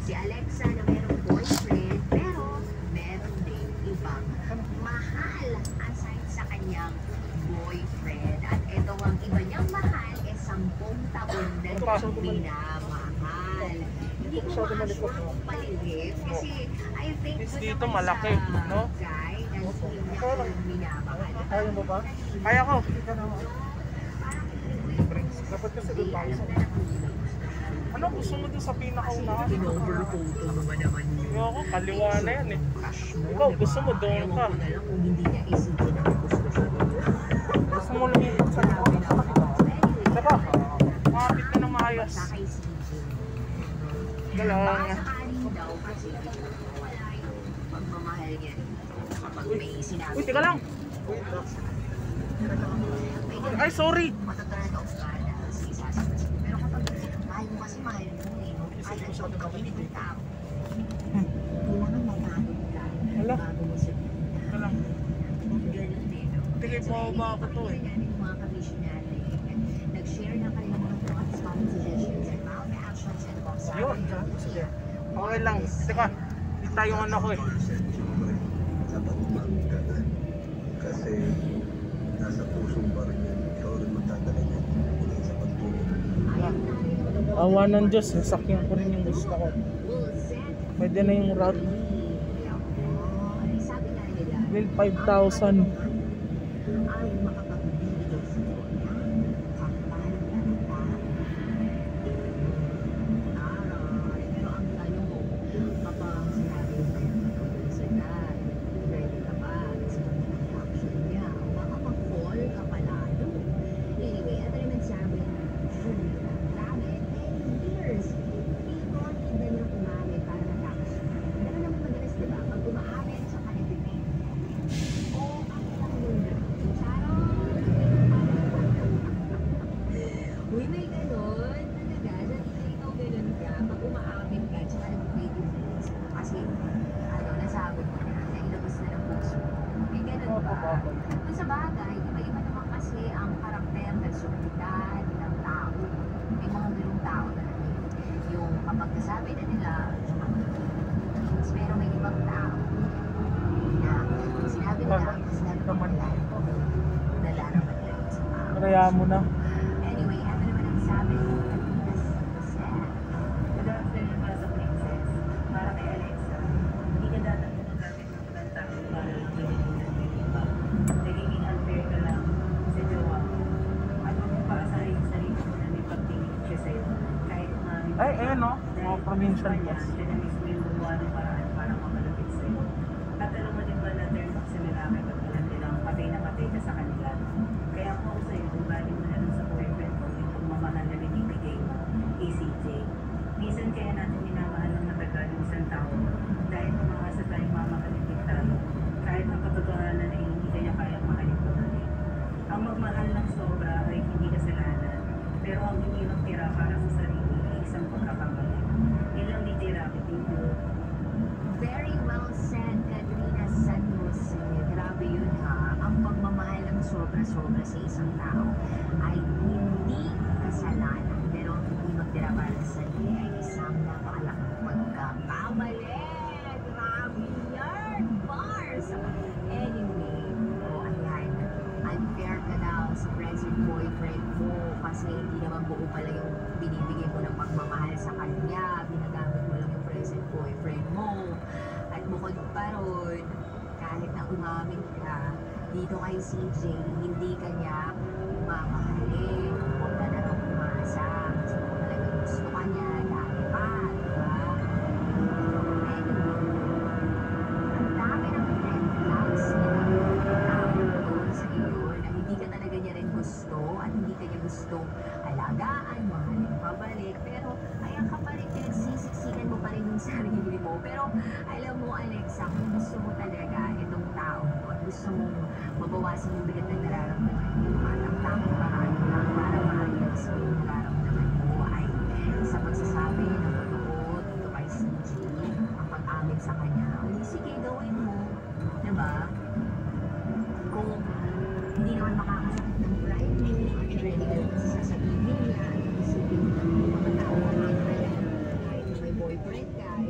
Si Alexa na merong boyfriend, pero meron din ibang mahal aside sa kanyang boyfriend. At ito ang iba niyang mahal, 10 taon na minamahal. Hindi ko ma-assure kung palilip kasi I think dito malaki, no? Guy na hindi niya minamahal. Kaya mo ba? Kaya ko. Dapat kasi doon tayo sa... Ano gusto mo doon sa pinakauna? Pinoverphoto mo ba naman yun? Ako, kaliwa na yan eh. Ikaw, gusto mo doon ka. Kung hindi niya isipin ang gusto siya. Gusto mo lumipat sa likod. Diba? Makapit ka na maayos. Galaw niya. Uy, teka lang. Ay, sorry. Pero kapag mahal mo kasi mahal mo eh. Ayaw siya magkawin ng tao. Kailangan matanong ka. Wala. Bago mo sabihin. Wala. Ganun din. Tigay po ba ako to eh. Mga kamisyon natin. Nag-share na kayo ng mga thoughts, comments, suggestions, and mga actions and thoughts. Yun. Okay lang. Teka, hindi tayo ano ko eh. Dapat magkagan. Kasi nasa pusong pa rin yan. Ikaw rin magdadala niyan. Hindi sa pagtulong. Awa ng Diyos, sasakyan ko rin yung gusto ko. Pwede na yung route. Will 5,000. Kung sa bagay, iba-iba naman kasi ang karakter, personalidad ng tao. May mga ganung tao na yung kapag nasabi na nila, pero may ibang tao na sinabi nila nalaraman nila sa tao. Kaya mo na. Anyway, ano naman ang sabi ko kanina sa good afternoon para sa princess. Para kay Alexa, hindi ka dapat gumagamit ng magandang tao para nagiging unfair ka lang sa jowa mo. At huwag mong paasahin yung sarili mo na may pagtingin siya sa'yo. Kahit Ay, ayun no? Mga provincial bus. siya na mismo yung gumawa ng paraan para makalapit sa'yo. At alam mo din ba na turn off sa lalaki pag ilan nilang patay na patay ka sa kanila. Kaya ako ako sa'yo, kung galing mo na lang sa boyfriend mo, yung pagmamahal na binibigay mo, ACJ. Minsan kaya natin minamahal ng matagal yung isang tao dahil umangasa tayong mamahalin din tayo. Kahit ang katotohanan ay hindi kaya kayang mahalin ko na rin. Ang magmahal ng sobra ay hindi kasalanan, pero ang hindi magtira para sa sarili ay isang pagkakamali. Ilang litira, dito. Very well said, Katrina Santos. Grabe yun ha. Ang pagmamahal ng sobra-sobra sa isang tao ay hindi kasalanan, pero ang hindi magtira para sa sarili ay isang napakalaking pagkakamali. Grabe yan! Bars! Anyway, ayan. Unfair ka daw sa present boyfriend mo kasi hindi naman buo pala yung binibigay mo ng pagmamahal sa kanya. Binagamit mo lang yung present boyfriend mo. At bukod pa ron, kahit na umamin ka, dito kay CJ, hindi ka niya mamahalin. Huwag ka na nang umasa. Kasi kung talagang gusto ka niya, dahil pa, diba? Anyway, ang dami ng red flags na tao sa iyo na hindi ka talaga niya rin gusto at hindi ka niya gusto alagaan, mahalin pabalik. Pero ayan ka pa rin, pinagsisiksikan mo pa rin yung sarili mo. Pero alam mo, Alexa, kung gusto mo talaga itong tao mo at gusto mo mabawasan yung bigat ng nararamdaman mo at ang tamang paraan lang para maayos mo yung nararamdaman mo ay sa pagsasabi ng totoo dito kay CJ, ang pag-amin sa kanya. Sige, gawin mo. Diba? Kung hindi naman makakasakit ng pride mo at ready ka naman sa sasabihin niya, isipin mo ng mga tao na kahit may boyfriend ka,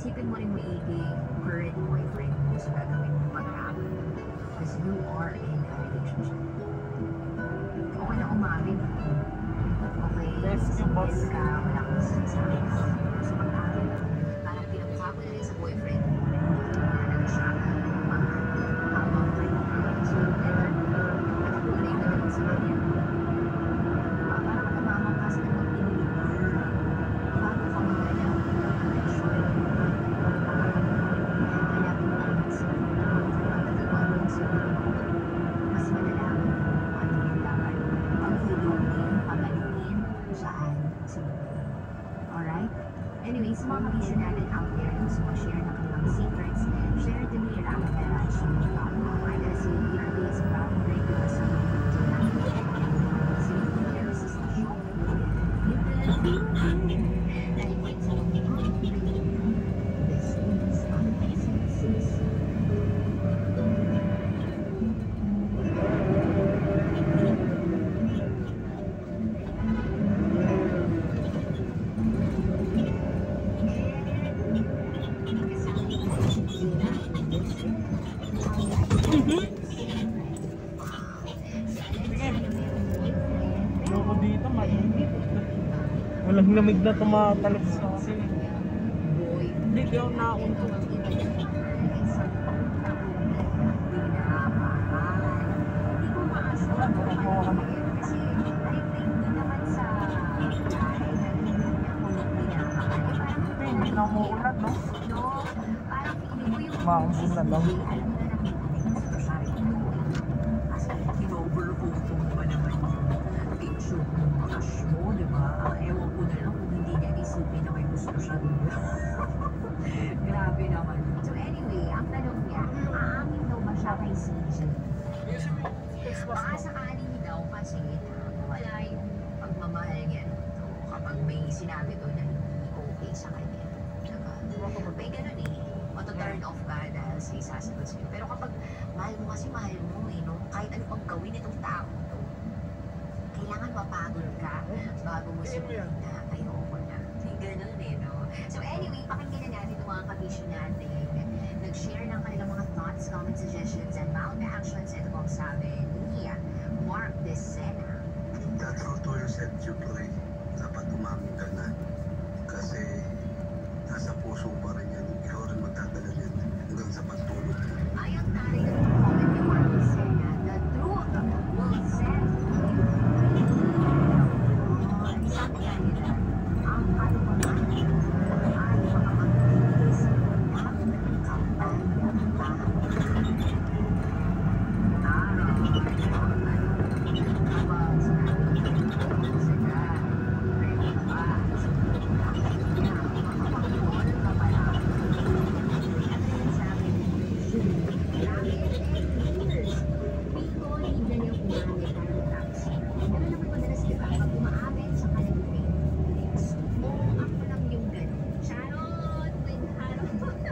isipin mo rin maigi current boyfriend mo sa gagawin mo pag-aaway. Because you are in a relationship. Okay na umamin. Okay, Yes, yung boss. single ka, wala kang sinasabi. Pero sa pag-aaway, parang pinapasa mo na rin sa boyfriend mo na hindi na talaga siya mahal habang kayo. So, never, nakakulay ka na rin sa kanya. Parang namamangkas na mag-inilig. Bago ka magalaw, connection, hanapin mo ang sa pagkatiwala sa mas malalaman mo kung ano yung dapat paghulutin, pagalutin, saan, sa mundo. Alright? Anyway, sa mga kabisyo natin out there, yung gusto mag-share ng kanilang secrets, share to me your amatera@gmail.com. I gotta say, BRB is proud to bring you a song to so you can hear us sa show. You can feel it. Dahil po sa mga this is our business. Loko dito, mainit. Walang lamig na tumatalab sa akin. Hindi, di ako nakakunto. Hindi na umuulan, no? Maambun na lang. Inoverphoto pa naman yung picture ng crush mo, di ba? Ewan ko na lang kung hindi niya isipin na may gusto siya doon. Grabe naman. So anyway, ang tanong niya, aamin daw ba siya kay CJ? Baka sakaling daw kasi wala yung pagmamahal niya dito kapag may sinabi to na hindi okay sa kanya. Diba? May ganun eh. Mato-turn off ka dahil sa isasagot sa'yo. Pero kapag mahal mo kasi mahal mo eh, no? Kahit ano pang gawin itong tao to, kailangan mapagod ka bago mo sabihin na ayoko na. Yung ganun eh, no? So anyway, pakinggan na natin itong mga kabisyo natin. Nag-share ng kanilang mga thoughts, comment suggestions, and bound to actions. Ito po ang sabi ni Mark Desena. True to yourself, Julie. Dapat umamin ka na. Kasi nasa puso pa rin yan. Ikaw rin magdadala yan hanggang sa pagtulog. Ayang tarik ng comment ni Mark Desena, the truth will set you free. Sabi nga nila, ang katotohanan ay makapagbilis ng kapayapaan. Araw, habang sinabi niya, sana, ready ka ba? Niya, makapag-call ka pala. At rin sabi niya, grabe, 10 years. Pito, hindi niya umamit ang taxi. Pero naman madalas diba, pag umaamin sa kanilang face, ako lang yung gano'n. Charot! May harap.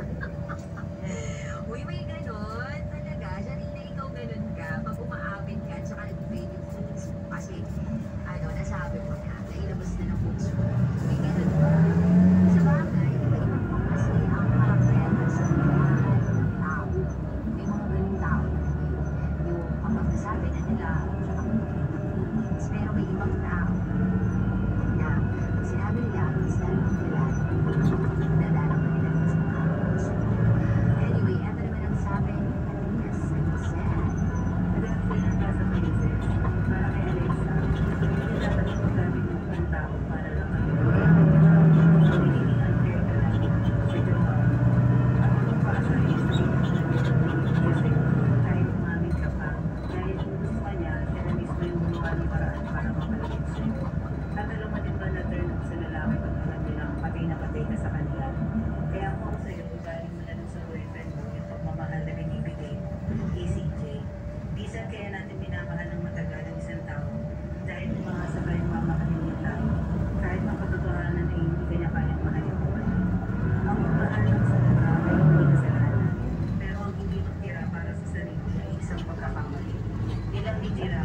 Uy, may gano'n. Talaga, Janina, ikaw gano'n ka. Pag umaamin ka, tsaka nag-fade yung face mo. Kasi, nasabi mo na, nailabas na ng puso mo. May gano'n ba? Sa bagay, iba-ibang pa kasi ang karakter sa mga tao. May mga ganung tao yung kapag nasabi na nila, tsaka mag-feelings. Pero may ibang tao na pag sinabi nila, mas lalong nila, nadalang na nila sa mga puso. Anyway, eto naman ang sabi ni Yes, I'm sad. Nag-after ka sa places, para kay Alexa, hindi dapat magagamit yung ibang tao para lang magiging unfair ka lang sa jowa. At kung para sa history, kasi kahit umamin ka pa, dahil kung gusto ka niya, siya na mismo yung gumawa ng paraan para makalapit sa'yo. At alam mo din ba na turn off sa lalaki pag alam nilang patay na patay ka sa kanila? Kaya kung ako sa'yo, galing mo na dun sa boyfriend mo, yung pagmamahal na binibigay, ECJ. Bisan kaya natin minamahal ng matagal ang isang tao dahil umasa ka yung mamahalin niya tao. Kahit ang katotohanan ay hindi kanya kayang mahalin mo. Ang pagmahal ng sa lalaki ay hindi kasalanan. Pero ang hindi magtira para sa sarili ay isang pagkakamali. Ilang itira.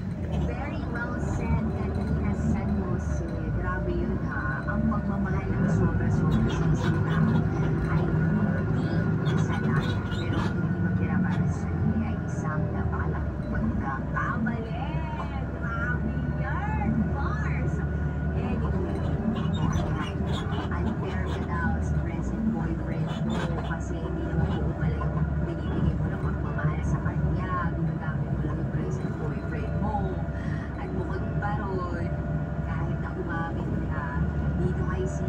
Very well said, Katrina San Jose. Grabe yun ha. Ang pagmamahal ng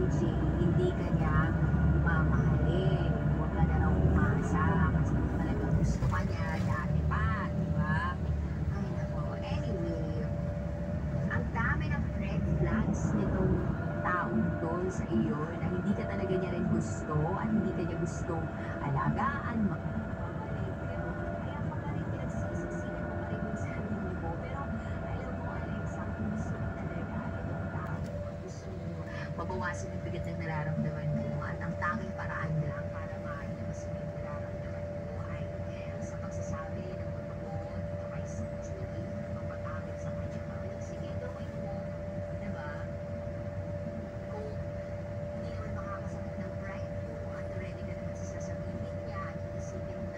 AJ, hindi ka niya mamahalin. Huwag ka na raw umasa kasi kung talagang gusto ka niya, dati pa, di ba? Ay, nako. Anyway, ang dami ng red flags nitong taong to sa iyo na hindi ka talaga niya rin gusto at hindi ka niya gustong alagaan, makapagpapalik. Pero kaya pa ka rin pinagsisisihan mo pa rin yung sarili mo. Pero alam mo, Alexa, kung gusto mo talaga itong tao, gusto mo mabawasan yung bigat ng nararamdaman mo at ang tanging paraan lang para mailabas mo yung nararamdaman mo ay sa pagsasabi ng totoo dito kay si Julie, mapag-amit sa kanya. Sige, gawin mo. Diba? Kung hindi naman makakasakit ng pride mo at ready ka naman sa sasabihin niya at iisipin mo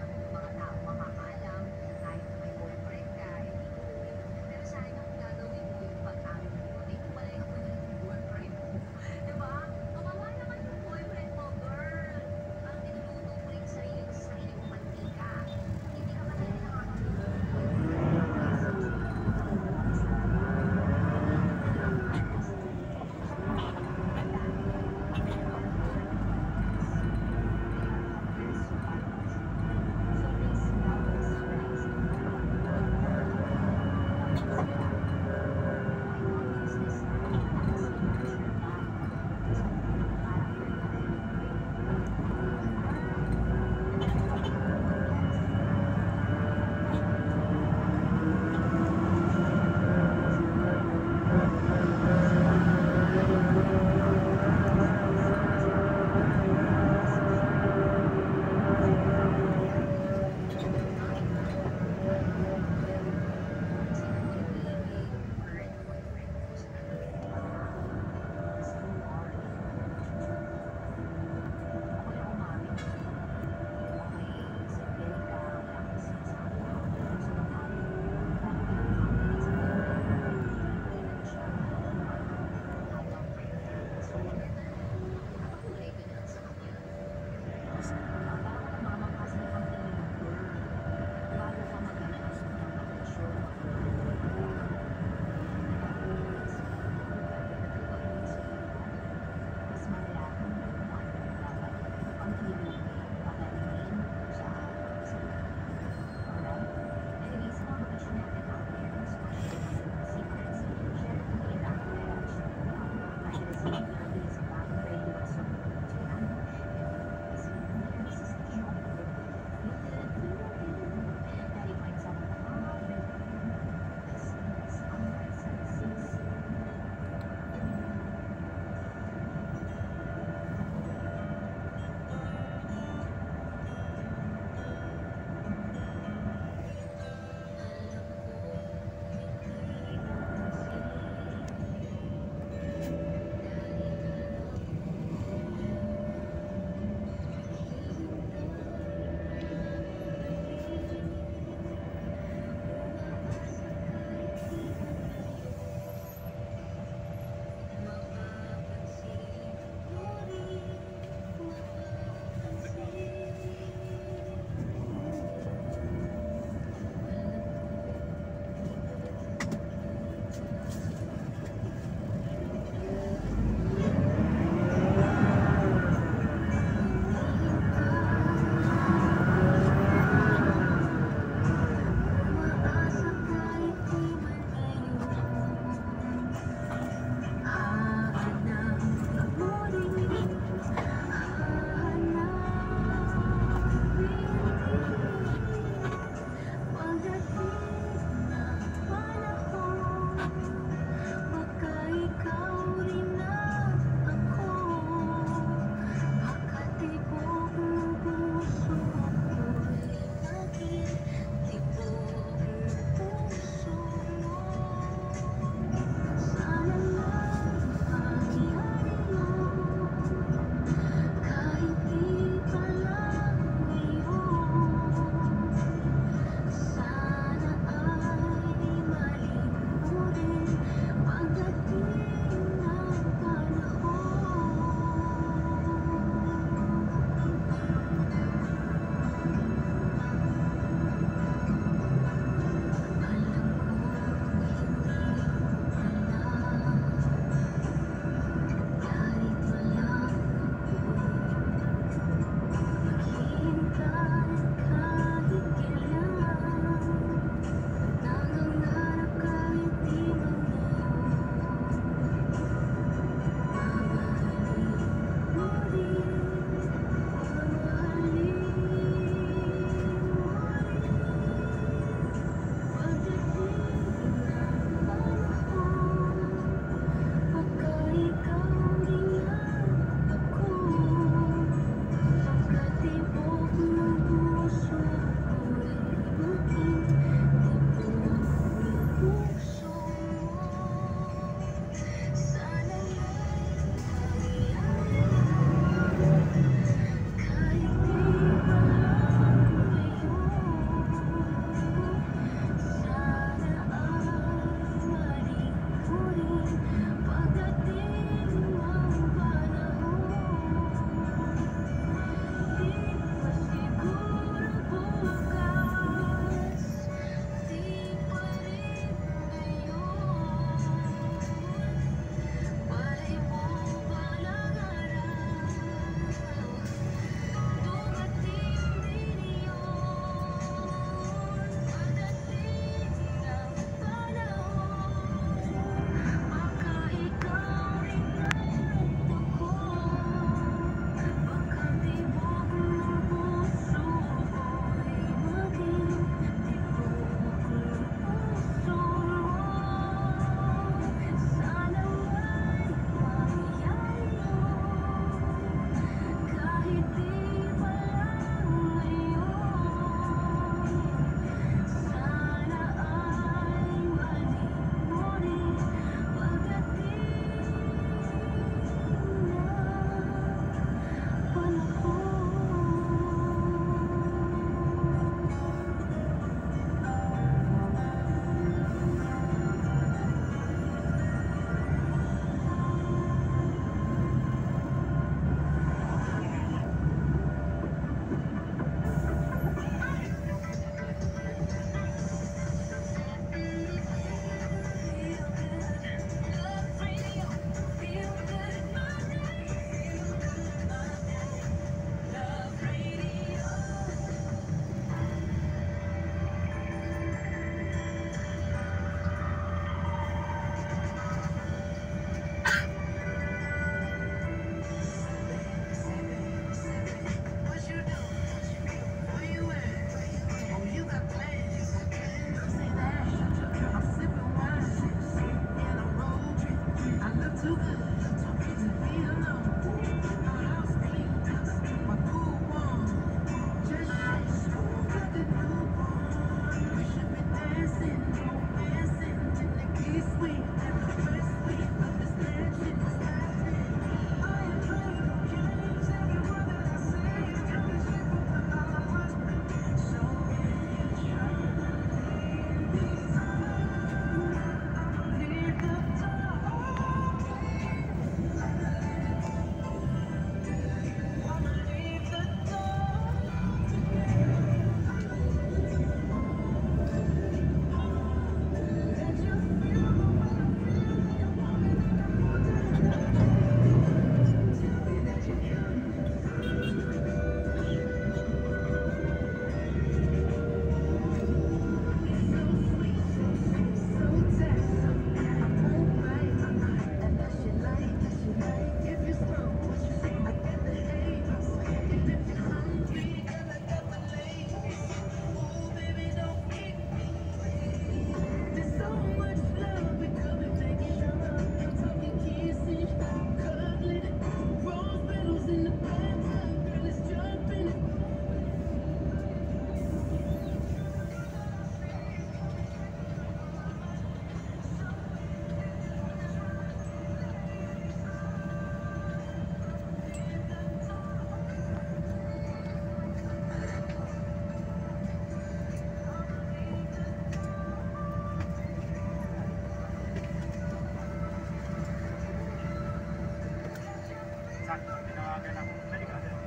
naman, tinawagan ako. Dali ka, dali.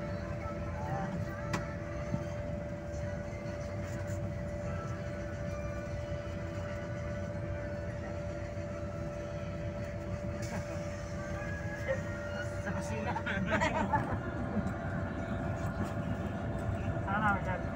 Sa kusina. Sana namin dyan.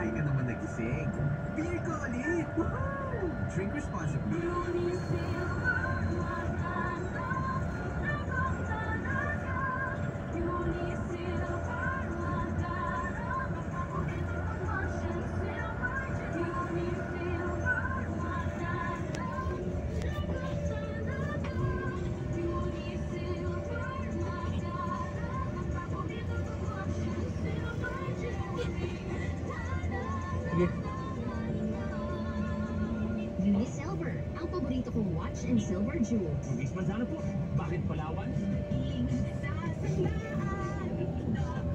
Sabay ka naman nagising. Beer ko ulit! Woohoo! Drink responsibly. Sige. Unisilver, ang paborito kong watch and silver jewels. Miss Manzano po, bakit Palawan? Sa